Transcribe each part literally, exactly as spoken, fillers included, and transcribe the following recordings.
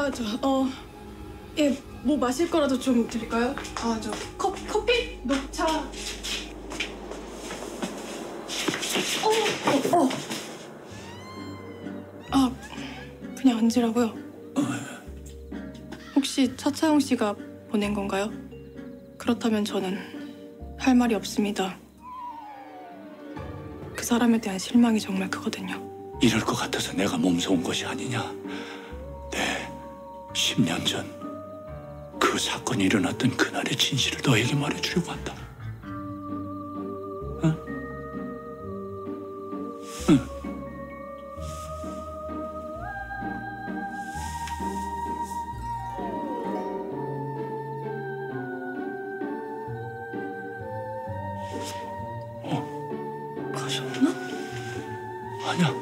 아, 저, 어, 예, 뭐 마실 거라도 좀 드릴까요? 아, 저, 커, 커피? 녹차? 어, 어, 어. 아, 그냥 앉으라고요? 혹시 차차영 씨가 보낸 건가요? 그렇다면 저는 할 말이 없습니다. 그 사람에 대한 실망이 정말 크거든요. 이럴 것 같아서 내가 몸서온 것이 아니냐. 네, 십 년 전 그 사건이 일어났던 그날의 진실을 너에게 말해주려고 한다. 응? 응. 어? 가셨나? 아니야.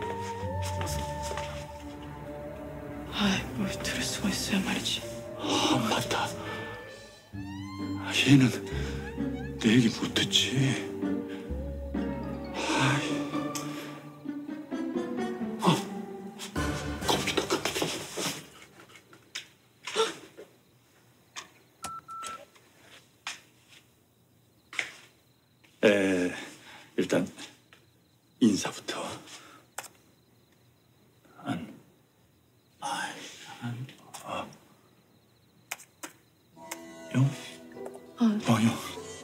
아이, 뭘 들을 수가 있어야 말이지. 아, 맞다. 얘는 내 얘기 못 듣지. 아이. 아, 컴퓨터, 컴퓨터. 에, 일단 인사부터. 안, 아이, 안, 아. 영? 아, 어, 영.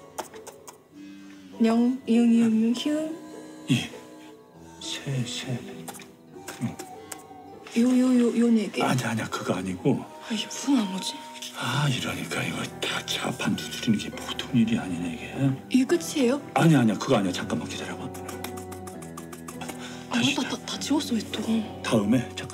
영, 이응, 이응, 이응, 희응. 이. 세, 세. 응. 요, 요, 요, 요 네 개. 아니야, 아니야. 그거 아니고. 아, 이게 무슨 암호지? 아, 이러니까 이거 다 자판 두드리는 게 보통 일이 아니네, 이게. 이게 끝이에요? 아니야, 아니야. 그거 아니야. 잠깐만 기다려봐. 아, 나, 다, 다 지웠어, 왜 또. 다음에, 잠깐.